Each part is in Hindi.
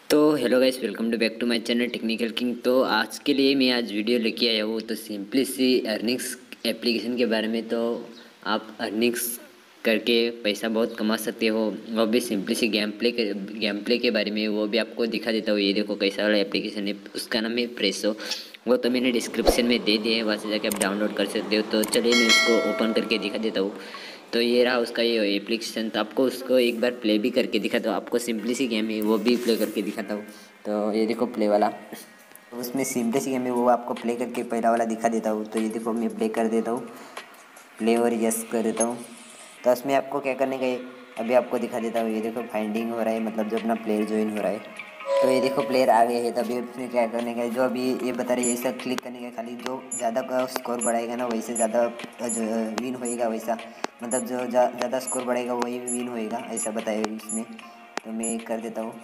तो hello guys, welcome to back to my channel technical king. तो आज के लिए मैं आज वीडियो लेके आया हूँ तो सिंपली सी अर्निंग्स एप्लीकेशन के बारे में। तो आप अर्निंग्स करके पैसा बहुत कमा सकते हो, वो भी सिंपली सी गेम प्ले के बारे में, वो भी आपको दिखा देता हूँ। ये देखो कैसा वाला एप्लीकेशन है, उसका नाम है प्रेसो। वो तो मैंने डिस्क्रिप्शन में दे दिया है, वहाँ से जाके आप डाउनलोड कर सकते हो। तो चलिए मैं उसको ओपन करके दिखा देता हूँ। तो ये रहा उसका ये एप्लीकेशन। तो आपको उसको एक बार प्ले भी करके दिखाता हूँ। आपको सिंपली सी गेम है वो भी प्ले करके दिखाता हूँ। तो ये देखो प्ले वाला, तो उसमें सिंपली सी गेम है वो आपको प्ले करके पहला वाला दिखा देता हूँ। तो ये देखो मैं प्ले कर देता हूँ, प्ले और यस कर देता हूँ। तो उसमें आपको क्या करने का है अभी आपको दिखा देता हूँ। ये देखो फाइंडिंग हो रहा है, मतलब जो अपना प्लेयर ज्वाइन हो रहा है। तो ये देखो प्लेयर आ गए हैं। तो अभी उसमें क्या करने का है, जो अभी ये बता रही है ऐसा क्लिक करने का, खाली जो ज़्यादा का स्कोर बढ़ाएगा ना वैसे ज़्यादा जो विन होएगा वैसा, मतलब जो ज़्यादा स्कोर बढ़ेगा वही विन होएगा, ऐसा बताया इसमें। तो मैं कर देता हूँ।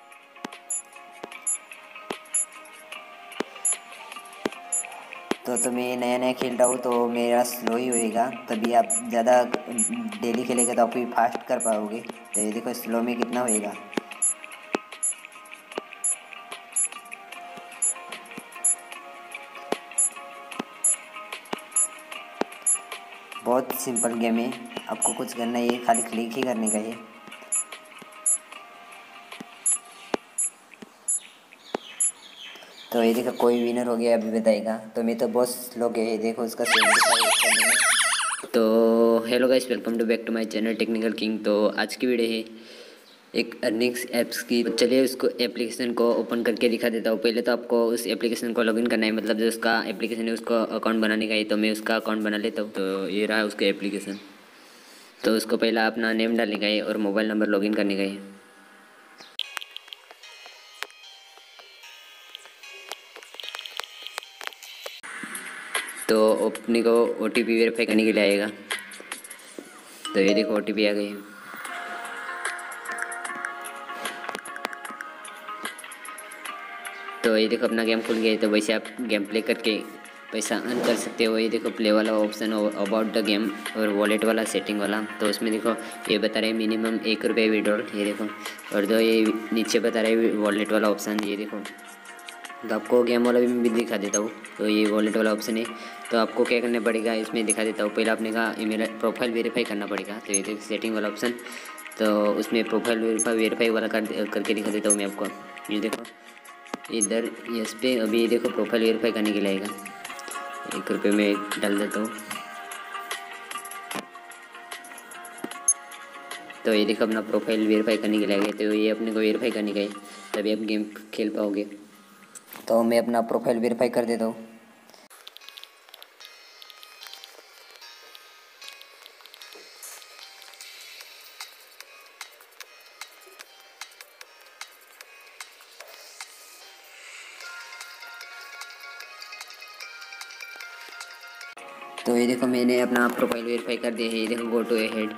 तो मैं नया नया खेल रहा हूँ तो मेरा स्लो ही होएगा, तभी आप ज़्यादा डेली खेलेंगे तो आप भी फास्ट कर पाओगे। तो ये देखो स्लो में कितना होएगा। बहुत सिंपल गेम है, आपको कुछ करना है, खाली क्लिक ही करने का है। तो ये देखो कोई विनर हो गया अभी बताएगा। तो मैं तो बहुत स्लो गया है, देखो उसका 75। तो hello guys, welcome to back to my channel technical king. तो आज की वीडियो है एक अर्निंग्स ऐप्स की। तो चलिए उसको एप्लीकेशन को ओपन करके दिखा देता हूँ। पहले तो आपको उस एप्लीकेशन को लॉगिन करना है, मतलब जो उसका एप्लीकेशन है उसको अकाउंट बनाने का है। तो मैं उसका अकाउंट बना लेता हूँ। तो ये रहा उसका एप्लीकेशन। तो उसको पहला अपना नेम डालने का है और मोबाइल नंबर लॉगिन करने का है। तो अपने को OTP वेरीफाई करने के लिए आएगा। तो ये देखो OTP आ गई है। तो ये देखो अपना गेम खुल गया है। तो वैसे आप गेम प्ले करके पैसा अर्न कर सकते हो। ये देखो प्ले वाला ऑप्शन, अबाउट द गेम, और वॉलेट वाला सेटिंग वाला। तो उसमें देखो ये बता रहे हैं मिनिमम 1 रुपये विड्रॉल, ये देखो। और जो ये नीचे बता रहे हैं वॉलेट वाला ऑप्शन, ये देखो। तो आपको गेम वाला भी दिखा देता हूँ। तो ये वॉलेट वाला ऑप्शन है। तो आपको क्या करना पड़ेगा इसमें दिखा देता हूँ। पहले आपने का ईमेल प्रोफाइल वेरीफाई करना पड़ेगा। तो ये देखो सेटिंग वाला ऑप्शन, तो उसमें प्रोफाइल वेरीफाई वाला करके दिखा देता हूँ मैं आपको। ये देखो इधर यस पे अभी देखो प्रोफाइल वेरीफाई करने के लिए आएगा। 1 रुपये में डाल देता हूँ। तो ये देखो अपना प्रोफाइल वेरीफाई करने के लिए आएगा। तो ये अपने को वेरीफाई करने का है, तभी आप गेम खेल पाओगे। तो मैं अपना प्रोफाइल वेरीफाई कर देता हूँ। तो ये देखो मैंने अपना प्रोफाइल वेरीफाई कर दिया है। ये देखो गो टू अहेड।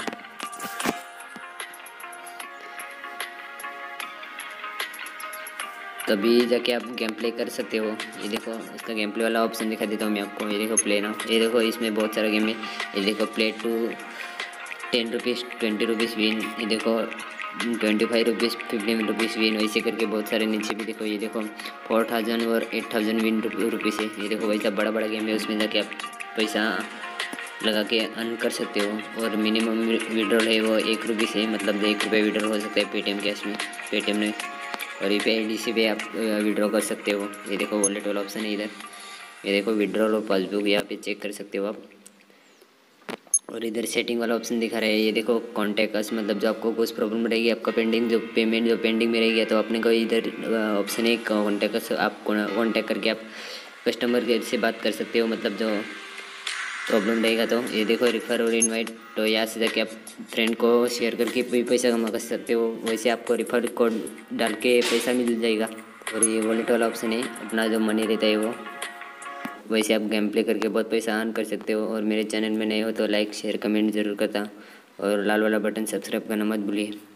तभी जाके आप गेम प्ले कर सकते हो। ये देखो इसका गेम प्ले वाला ऑप्शन दिखा देता हूँ मैं आपको। ये देखो प्ले नाउ, ये देखो इसमें बहुत सारा गेम है। ये देखो play to 10 rupees, 20 rupees win, ये देखो 25 रुपीज़, 15 रुपीज़ विन, वैसे करके बहुत सारे नीचे भी देखो। ये देखो 4000 और 8000 विन रुपीज़ है। ये देखो वैसा बड़ा बड़ा गेम है, उसमें जाके आप पैसा लगा के अर्न कर सकते हो। और मिनिमम विड्रॉल है वो 1 रुपीज़ है, मतलब 1 रुपये विड्रॉल हो सकता है पेटीएम कैश में, पेटीएम में। और UPI से भी आप विड्रॉ कर सकते हो। ये देखो वॉलेट वाला ऑप्शन है इधर। ये देखो विड्रॉल और पासबुक यहाँ पे चेक कर सकते हो आप। और इधर सेटिंग वाला ऑप्शन दिखा रहा है। ये देखो कॉन्टैक्ट अस, मतलब जो आपको कुछ प्रॉब्लम रहेगी, आपका पेंडिंग जो पेमेंट जो पेंडिंग में रहेगी, तो अपने को इधर ऑप्शन है कॉन्टैक्ट अस, आप कॉन्टैक्ट करके आप कस्टमर केयर से बात कर सकते हो, मतलब जो प्रॉब्लम रहेगा। तो ये देखो रिफ़र और इनवाइट, तो यहाँ से जाके आप फ्रेंड को शेयर करके भी पैसा कमा कर सकते हो। वैसे आपको रिफ़र कोड डाल के पैसा मिल जाएगा। और ये वॉलेट वाला ऑप्शन है, अपना जो मनी रहता है वो, वैसे आप गेम प्ले करके बहुत पैसा अर्न कर सकते हो। और मेरे चैनल में नए हो तो लाइक शेयर कमेंट ज़रूर करता, और लाल वाला बटन सब्सक्राइब करना मत भूलिए।